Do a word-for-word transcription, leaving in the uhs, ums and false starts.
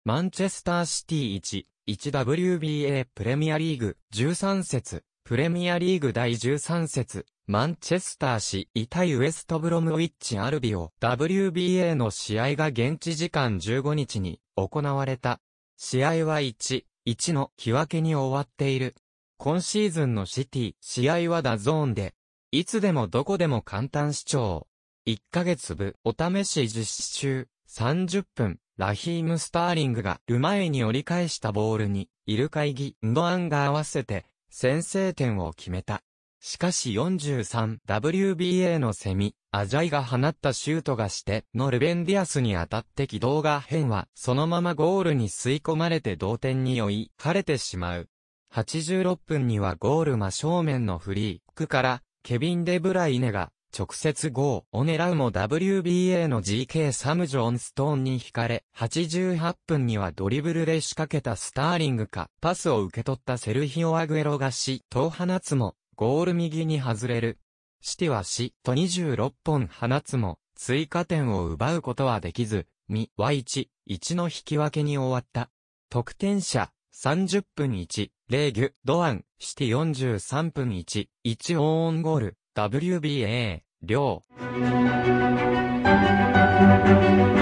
マンチェスターシティいち、いちダブリュービーエー プレミアリーグじゅうさん節、プレミアリーグだいじゅうさん節、マンチェスター市対ウエストブロムウィッチアルビオ ダブリュービーエー の試合が現地時間じゅうごにちに行われた。試合はいち、いちの引き分けに終わっている。今シーズンのシティ、試合はダゾーンで、いつでもどこでも簡単視聴。いっかげつぶお試し実施中、さんじゅっぷん。ラヒーム・スターリングがル前に折り返したボールに、イルカイギ・ンドアンが合わせて、先制点を決めた。しかし よんじゅうさんダブリュービーエー のセミ、アジャイが放ったシュートがしてのルベンディアスに当たって軌道が変は、そのままゴールに吸い込まれて同点に追い、晴れてしまう。はちじゅうろっぷんにはゴール真正面のフリークから、ケビン・デブライネが、直接ゴーを狙うも ダブリュービーエー の ジーケー サム・ジョンストーンに引かれ、はちじゅうはっぷんにはドリブルで仕掛けたスターリングか、パスを受け取ったセルヒオ・アグエロがシと放つも、ゴール右に外れる。シティはシとにじゅうろっぽん放つも、追加点を奪うことはできず、ミはいち、いちの引き分けに終わった。得点者、さんじゅっぷんいち、レーギュ、ドアン、シティよんじゅうさんぷんいち、いちオーンゴール。ダブリュービーエー、りょう。